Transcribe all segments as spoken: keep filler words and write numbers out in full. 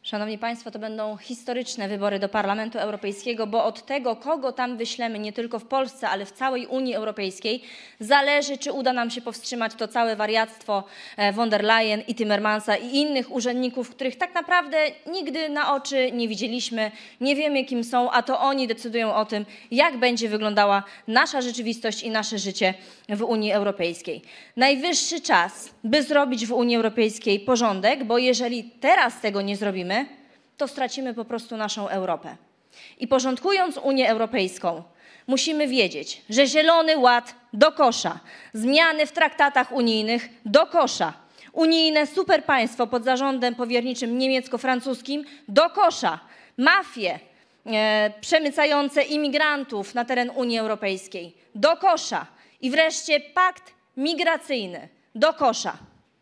Szanowni Państwo, to będą historyczne wybory do Parlamentu Europejskiego, bo od tego, kogo tam wyślemy nie tylko w Polsce, ale w całej Unii Europejskiej, zależy, czy uda nam się powstrzymać to całe wariactwo von der Leyen i Timmermansa i innych urzędników, których tak naprawdę nigdy na oczy nie widzieliśmy, nie wiemy, kim są, a to oni decydują o tym, jak będzie wyglądała nasza rzeczywistość i nasze życie w Unii Europejskiej. Najwyższy czas, by zrobić w Unii Europejskiej porządek, bo jeżeli teraz tego nie zrobimy, to stracimy po prostu naszą Europę. I porządkując Unię Europejską, musimy wiedzieć, że Zielony Ład do kosza, zmiany w traktatach unijnych do kosza, unijne superpaństwo pod zarządem powierniczym niemiecko-francuskim do kosza, mafie e, przemycające imigrantów na teren Unii Europejskiej do kosza i wreszcie pakt migracyjny do kosza.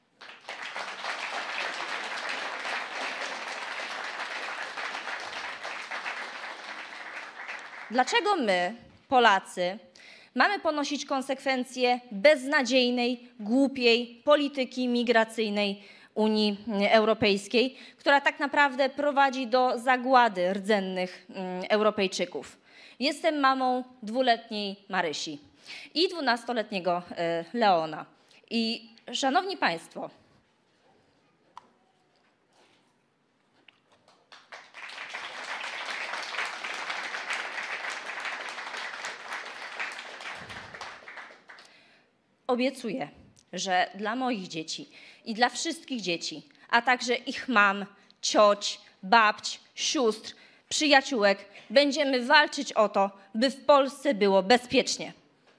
Dlaczego my, Polacy, mamy ponosić konsekwencje beznadziejnej, głupiej polityki migracyjnej Unii Europejskiej, która tak naprawdę prowadzi do zagłady rdzennych Europejczyków? Jestem mamą dwuletniej Marysi i dwunastoletniego Leona. I szanowni Państwo, obiecuję, że dla moich dzieci i dla wszystkich dzieci, a także ich mam, cioć, babć, sióstr, przyjaciółek, będziemy walczyć o to, by w Polsce było bezpiecznie.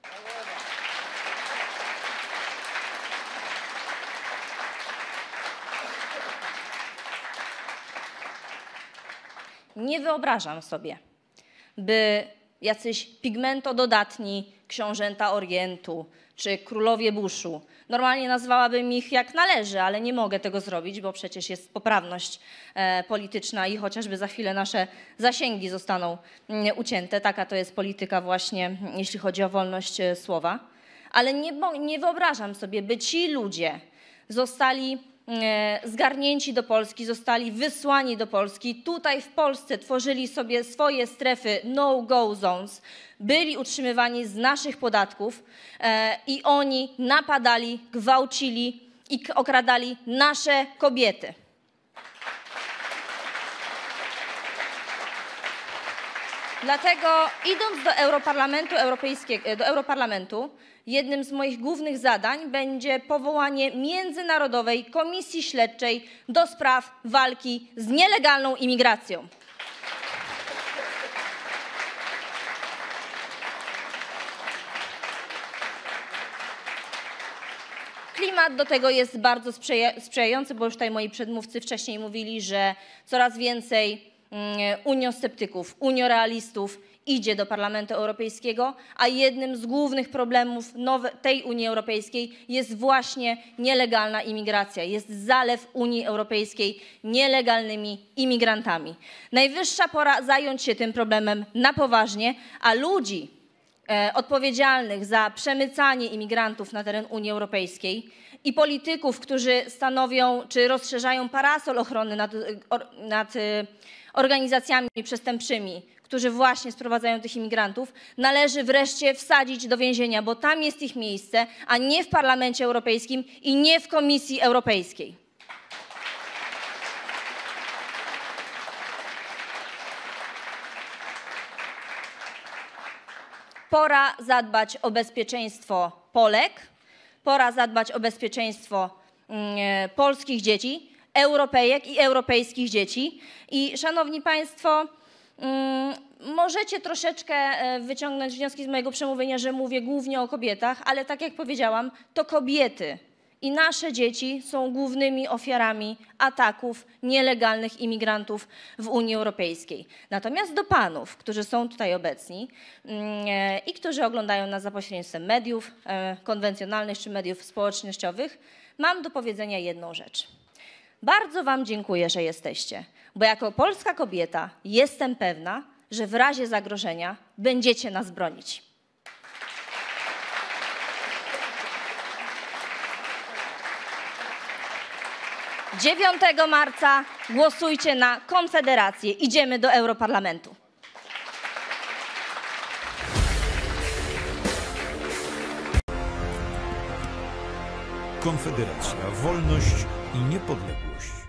Nie wyobrażam sobie, by jacyś pigmentododatni książęta Orientu czy królowie Bushu, normalnie nazwałabym ich jak należy, ale nie mogę tego zrobić, bo przecież jest poprawność e, polityczna i chociażby za chwilę nasze zasięgi zostaną mm, ucięte. Taka to jest polityka właśnie, jeśli chodzi o wolność e, słowa. Ale nie, nie wyobrażam sobie, by ci ludzie zostali zgarnięci do Polski, zostali wysłani do Polski, tutaj w Polsce tworzyli sobie swoje strefy no-go zones, byli utrzymywani z naszych podatków e, i oni napadali, gwałcili i okradali nasze kobiety. Dlatego idąc do Europarlamentu Europejskiego, do Europarlamentu, jednym z moich głównych zadań będzie powołanie Międzynarodowej Komisji Śledczej do spraw walki z nielegalną imigracją. Klimat do tego jest bardzo sprzyjający, bo już tutaj moi przedmówcy wcześniej mówili, że coraz więcej uniosceptyków, uniorealistów idzie do Parlamentu Europejskiego, a jednym z głównych problemów nowe, tej Unii Europejskiej jest właśnie nielegalna imigracja. Jest zalew Unii Europejskiej nielegalnymi imigrantami. Najwyższa pora zająć się tym problemem na poważnie, a ludzi e, odpowiedzialnych za przemycanie imigrantów na teren Unii Europejskiej i polityków, którzy stanowią czy rozszerzają parasol ochrony nad, nad organizacjami przestępczymi, którzy właśnie sprowadzają tych imigrantów, należy wreszcie wsadzić do więzienia, bo tam jest ich miejsce, a nie w Parlamencie Europejskim i nie w Komisji Europejskiej. Pora zadbać o bezpieczeństwo Polek, pora zadbać o bezpieczeństwo mm, polskich dzieci, Europejek i europejskich dzieci. I szanowni Państwo, mm, możecie troszeczkę wyciągnąć wnioski z mojego przemówienia, że mówię głównie o kobietach, ale tak jak powiedziałam, to kobiety i nasze dzieci są głównymi ofiarami ataków nielegalnych imigrantów w Unii Europejskiej. Natomiast do panów, którzy są tutaj obecni mm, i którzy oglądają nas za pośrednictwem mediów e, konwencjonalnych czy mediów społecznościowych, mam do powiedzenia jedną rzecz. Bardzo wam dziękuję, że jesteście, bo jako polska kobieta jestem pewna, że w razie zagrożenia będziecie nas bronić. dziewiątego marca głosujcie na Konfederację. Idziemy do Europarlamentu. Konfederacja, wolność i niepodległość.